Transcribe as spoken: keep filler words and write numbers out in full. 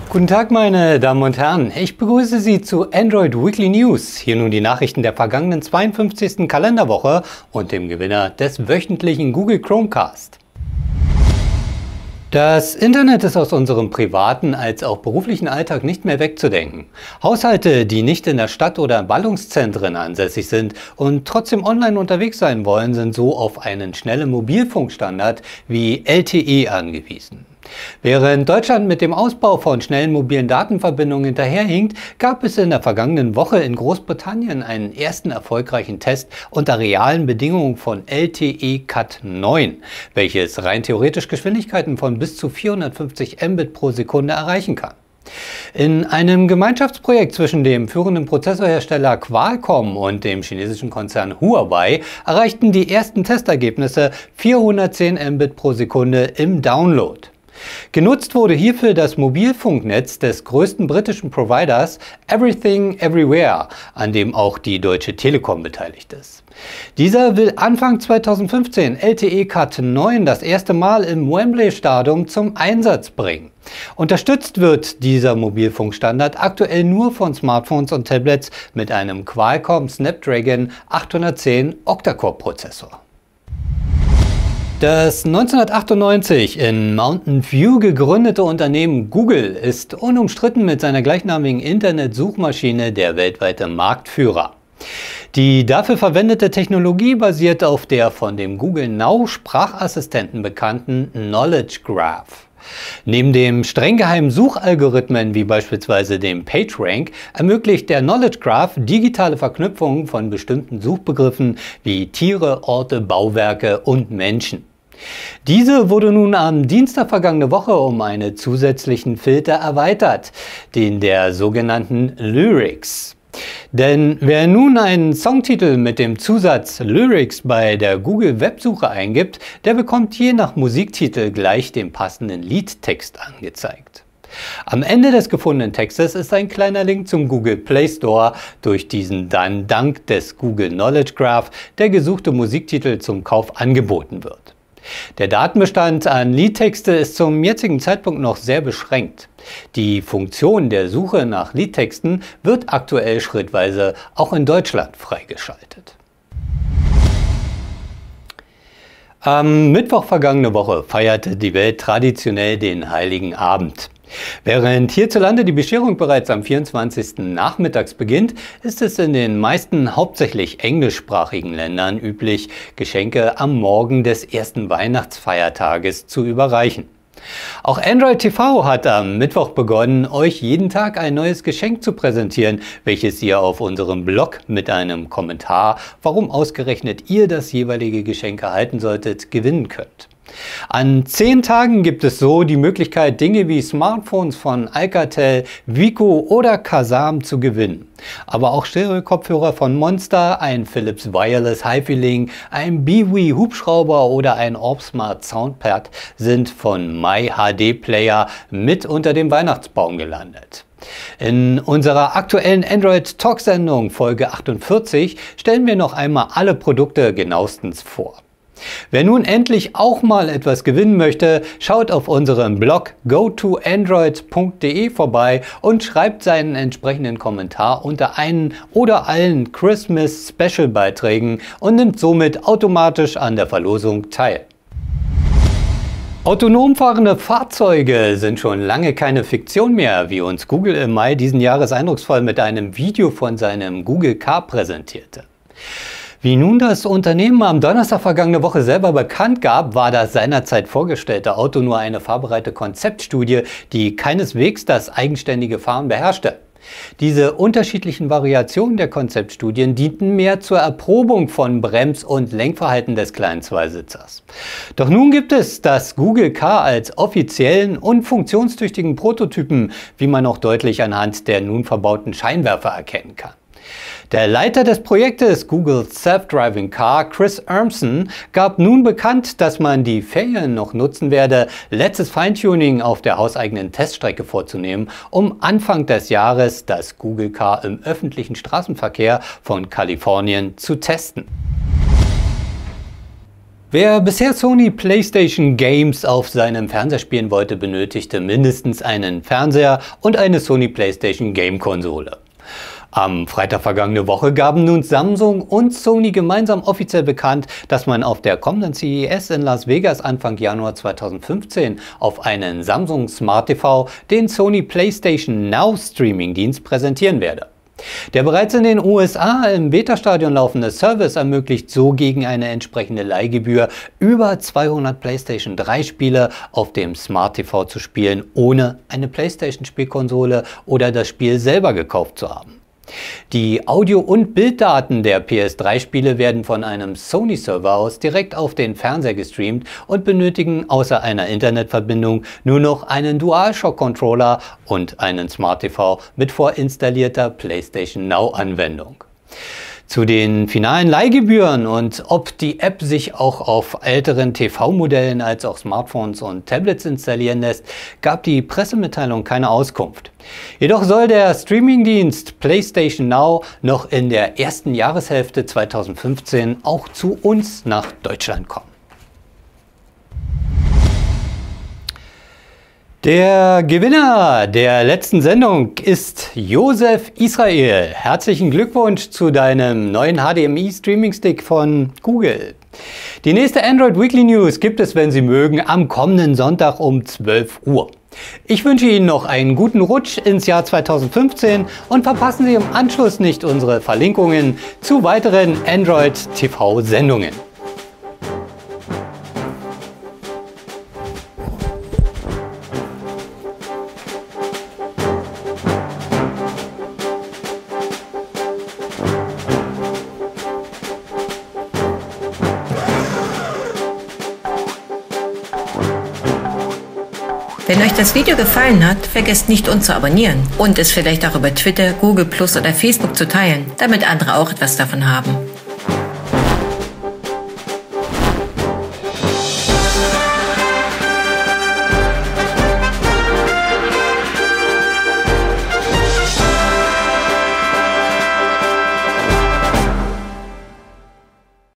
Guten Tag, meine Damen und Herren. Ich begrüße Sie zu Android Weekly News. Hier nun die Nachrichten der vergangenen zweiundfünfzigsten Kalenderwoche und dem Gewinner des wöchentlichen Google Chromecast. Das Internet ist aus unserem privaten als auch beruflichen Alltag nicht mehr wegzudenken. Haushalte, die nicht in der Stadt oder Ballungszentren ansässig sind und trotzdem online unterwegs sein wollen, sind so auf einen schnellen Mobilfunkstandard wie L T E angewiesen. Während Deutschland mit dem Ausbau von schnellen mobilen Datenverbindungen hinterherhinkt, gab es in der vergangenen Woche in Großbritannien einen ersten erfolgreichen Test unter realen Bedingungen von L T E Cat neun, welches rein theoretisch Geschwindigkeiten von bis zu vierhundertfünfzig Mbit pro Sekunde erreichen kann. In einem Gemeinschaftsprojekt zwischen dem führenden Prozessorhersteller Qualcomm und dem chinesischen Konzern Huawei erreichten die ersten Testergebnisse vierhundertzehn Mbit pro Sekunde im Download. Genutzt wurde hierfür das Mobilfunknetz des größten britischen Providers Everything Everywhere, an dem auch die Deutsche Telekom beteiligt ist. Dieser will Anfang zweitausendfünfzehn L T E Cat neun das erste Mal im Wembley-Stadion zum Einsatz bringen. Unterstützt wird dieser Mobilfunkstandard aktuell nur von Smartphones und Tablets mit einem Qualcomm Snapdragon achthundertzehn Octa-Core-Prozessor. Das neunzehnhundertachtundneunzig in Mountain View gegründete Unternehmen Google ist unumstritten mit seiner gleichnamigen Internetsuchmaschine der weltweite Marktführer. Die dafür verwendete Technologie basiert auf der von dem Google Now Sprachassistenten bekannten Knowledge Graph. Neben dem streng geheimen Suchalgorithmen wie beispielsweise dem PageRank ermöglicht der Knowledge Graph digitale Verknüpfungen von bestimmten Suchbegriffen wie Tiere, Orte, Bauwerke und Menschen. Diese wurde nun am Dienstag vergangene Woche um einen zusätzlichen Filter erweitert, den der sogenannten Lyrics. Denn wer nun einen Songtitel mit dem Zusatz Lyrics bei der Google-Websuche eingibt, der bekommt je nach Musiktitel gleich den passenden Liedtext angezeigt. Am Ende des gefundenen Textes ist ein kleiner Link zum Google Play Store, durch diesen dann dank des Google Knowledge Graph der gesuchte Musiktitel zum Kauf angeboten wird. Der Datenbestand an Liedtexte ist zum jetzigen Zeitpunkt noch sehr beschränkt. Die Funktion der Suche nach Liedtexten wird aktuell schrittweise auch in Deutschland freigeschaltet. Am Mittwoch vergangene Woche feierte die Welt traditionell den Heiligen Abend. Während hierzulande die Bescherung bereits am vierundzwanzigsten nachmittags beginnt, ist es in den meisten hauptsächlich englischsprachigen Ländern üblich, Geschenke am Morgen des ersten Weihnachtsfeiertages zu überreichen. Auch Android T V hat am Mittwoch begonnen, euch jeden Tag ein neues Geschenk zu präsentieren, welches ihr auf unserem Blog mit einem Kommentar, warum ausgerechnet ihr das jeweilige Geschenk erhalten solltet, gewinnen könnt. An zehn Tagen gibt es so die Möglichkeit, Dinge wie Smartphones von Alcatel, Vico oder Kazam zu gewinnen. Aber auch Stereo-Kopfhörer von Monster, ein Philips Wireless HiFi-Link, ein B W Hubschrauber oder ein Orb Smart Soundpad sind von MyHD-Player mit unter dem Weihnachtsbaum gelandet. In unserer aktuellen Android Talk-Sendung Folge achtundvierzig stellen wir noch einmal alle Produkte genauestens vor. Wer nun endlich auch mal etwas gewinnen möchte, schaut auf unserem Blog go to android punkt de vorbei und schreibt seinen entsprechenden Kommentar unter einen oder allen Christmas Special Beiträgen und nimmt somit automatisch an der Verlosung teil. Autonom fahrende Fahrzeuge sind schon lange keine Fiktion mehr, wie uns Google im Mai diesen Jahres eindrucksvoll mit einem Video von seinem Google Car präsentierte. Wie nun das Unternehmen am Donnerstag vergangene Woche selber bekannt gab, war das seinerzeit vorgestellte Auto nur eine fahrbereite Konzeptstudie, die keineswegs das eigenständige Fahren beherrschte. Diese unterschiedlichen Variationen der Konzeptstudien dienten mehr zur Erprobung von Brems- und Lenkverhalten des kleinen Zweisitzers. Doch nun gibt es das Google Car als offiziellen und funktionstüchtigen Prototypen, wie man auch deutlich anhand der nun verbauten Scheinwerfer erkennen kann. Der Leiter des Projektes Google Self-Driving Car, Chris Urmson, gab nun bekannt, dass man die Ferien noch nutzen werde, letztes Feintuning auf der hauseigenen Teststrecke vorzunehmen, um Anfang des Jahres das Google Car im öffentlichen Straßenverkehr von Kalifornien zu testen. Wer bisher Sony PlayStation Games auf seinem Fernseher spielen wollte, benötigte mindestens einen Fernseher und eine Sony PlayStation Game Konsole. Am Freitag vergangene Woche gaben nun Samsung und Sony gemeinsam offiziell bekannt, dass man auf der kommenden C E S in Las Vegas Anfang Januar zweitausendfünfzehn auf einen Samsung Smart T V den Sony PlayStation Now Streaming-Dienst präsentieren werde. Der bereits in den U S A im Beta-Stadion laufende Service ermöglicht so gegen eine entsprechende Leihgebühr über zweihundert PlayStation drei Spiele auf dem Smart T V zu spielen, ohne eine PlayStation-Spielkonsole oder das Spiel selber gekauft zu haben. Die Audio- und Bilddaten der P S drei Spiele werden von einem Sony-Server aus direkt auf den Fernseher gestreamt und benötigen außer einer Internetverbindung nur noch einen DualShock-Controller und einen Smart T V mit vorinstallierter PlayStation Now-Anwendung. Zu den finalen Leihgebühren und ob die App sich auch auf älteren T V-Modellen als auch Smartphones und Tablets installieren lässt, gab die Pressemitteilung keine Auskunft. Jedoch soll der Streamingdienst PlayStation Now noch in der ersten Jahreshälfte zweitausendfünfzehn auch zu uns nach Deutschland kommen. Der Gewinner der letzten Sendung ist Josef Israel. Herzlichen Glückwunsch zu deinem neuen H D M I-Streaming-Stick von Google. Die nächste Android Weekly News gibt es, wenn Sie mögen, am kommenden Sonntag um zwölf Uhr. Ich wünsche Ihnen noch einen guten Rutsch ins Jahr zweitausendfünfzehn und verpassen Sie im Anschluss nicht unsere Verlinkungen zu weiteren Android-T V-Sendungen. Wenn euch das Video gefallen hat, vergesst nicht, uns zu abonnieren und es vielleicht auch über Twitter, Google Plus oder Facebook zu teilen, damit andere auch etwas davon haben.